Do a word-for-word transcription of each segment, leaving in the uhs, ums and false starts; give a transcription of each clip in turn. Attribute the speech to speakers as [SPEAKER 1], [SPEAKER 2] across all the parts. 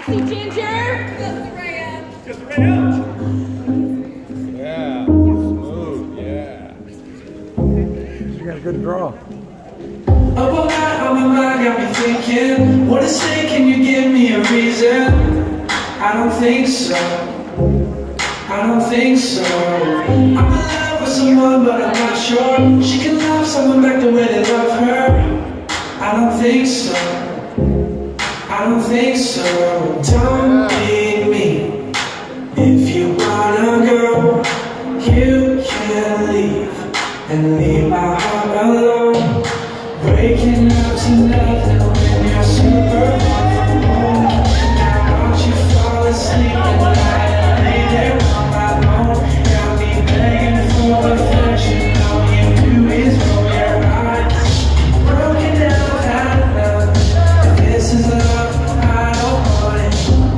[SPEAKER 1] Sexy Ginger.
[SPEAKER 2] Just right out. Yeah. Smooth. Yeah.
[SPEAKER 3] You got a good draw.
[SPEAKER 4] Up all night on my mind, got me thinking. What is it? Can you give me a reason? I don't think so. I don't think so. I'm in love with someone, but I'm not sure she can love someone back the way they love her. I don't think so. I don't think so. Don't leave me. If you wanna go, you can leave and leave my heart alone. Waking up to nothing when you're super far from home. Now watch you fall asleep at night and lay there on my own. Got me begging for affection. All you do is roll your eyes. Broken down, had enough. If this is love, I don't want it.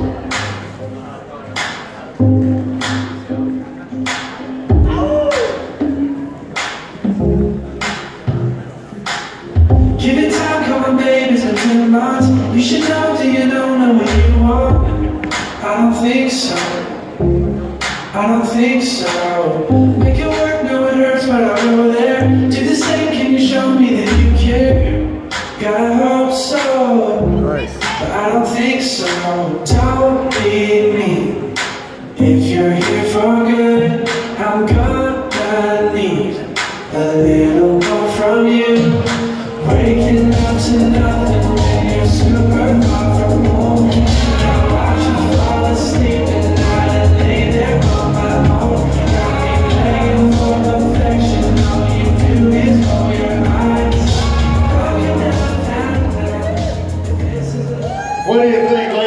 [SPEAKER 4] Give it time, come on baby, it's been ten months. You should know, do you don't know what you want? I don't think so. I don't think so. Make it work, no it hurts, but I'll go there. Do the same, can you show me that you care? Gotta hope so.
[SPEAKER 3] Nice.
[SPEAKER 4] But I don't think so. Don't leave me. If you're here for good, I'm gonna need a little more from you. Waking up to nothing when you're super far from home. Now watch you fall asleep at night and lay there on my own. Got me begging for affection. All you do is roll your eyes. Broken down, this is
[SPEAKER 2] What do you think, ladies?